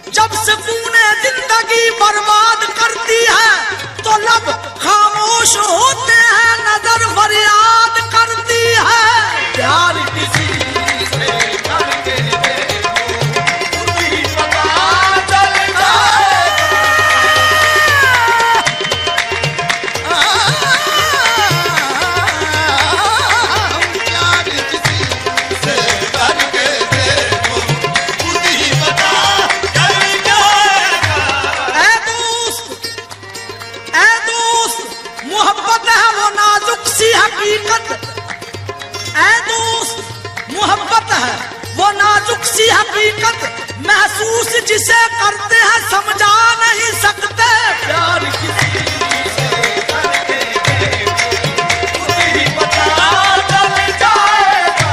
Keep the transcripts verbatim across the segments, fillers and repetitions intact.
जब सुकूने जिंदगी बर्बाद करती है तो लब खामोश होते हैं, नजर फरियाद करती है। प्यार किसी से करके देखो, खुद ही पता चल जाएगा। प्यार किसी से करके देखो, खुद ही पता चल जाएगा। ऐ दोस्त, ऐ दोस्त, मोहब्बत है वो नाजुक सी हकीकत। ऐ दोस्त, मोहब्बत है वो नाजुक सी हकीकत, महसूस जिसे करते हैं समझा नहीं सकते। प्यार किसी से करके देखो, खुद ही पता चल जाएगा।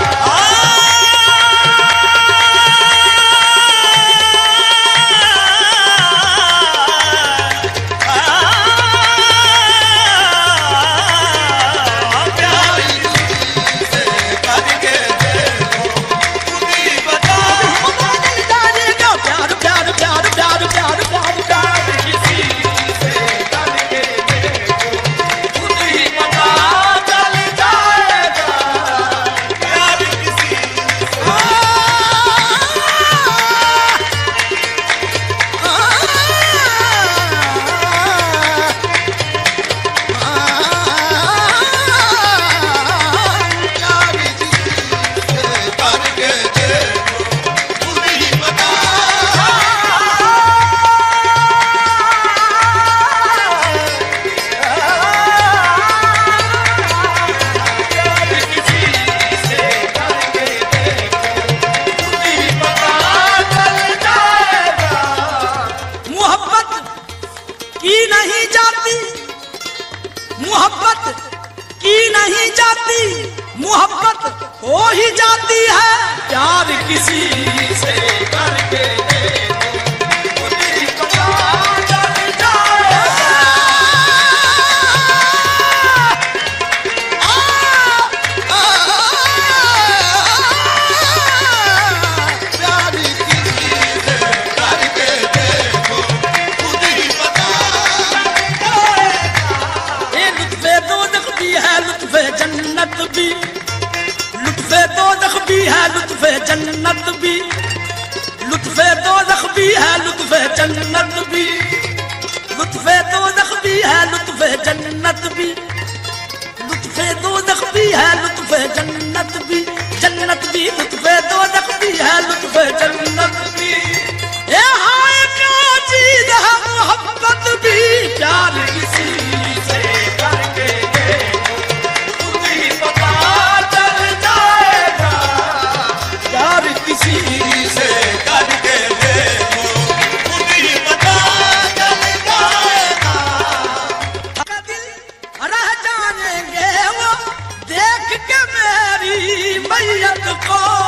प्यार किसी से करके देखो, खुद ही पता चल जाएगा। प्यार प्यार प्यार प्यार प्यार प्यार प्यार किसी से करके देखो, खुद ही पता चल जाएगा। प्यार किसी से करके देखो, खुद ही पता। प्यार किसी से करके देखो, खुद ही पता चल जाएगा। मोहब्बत की नहीं जाती, मोहब्बत की नहीं जाती, मोहब्बत हो ही जाती है। प्यार किसी से करके देखो, खुद ही पता चल जाएगा। प्यार किसी से करके देखो, खुद ही पता चल जाएगा। ये लुत्फ़े दोज़ख भी है, लुत्फ़े जन्नत भी, लुत्फ़े दोज़ख भी है, लुत्फ़े जन्नत भी, लुत्फ़े दोज़ख भी है, लुत्फ़े जन्नत भी, लुत्फ़े दोज़ख भी है, लुत्फ़े जन्नत भी, लुत्फ़े दोज़ख भी है, लुत्फ़े जन्नत भी, जन्नत भी, लुत्फ़े दोज़ख भी है, लुत्फ़े जन्नत भी। ये हाय क्या चीज़ है मोहब्बत भी। प्यार किसी से करके देखो, खुद ही पता चल जाएगा। प्यार किसी से करके देखो, खुद ही पता चल जाएगा। का दिल रह जाएंगे वो देख के मेरी मैयत को।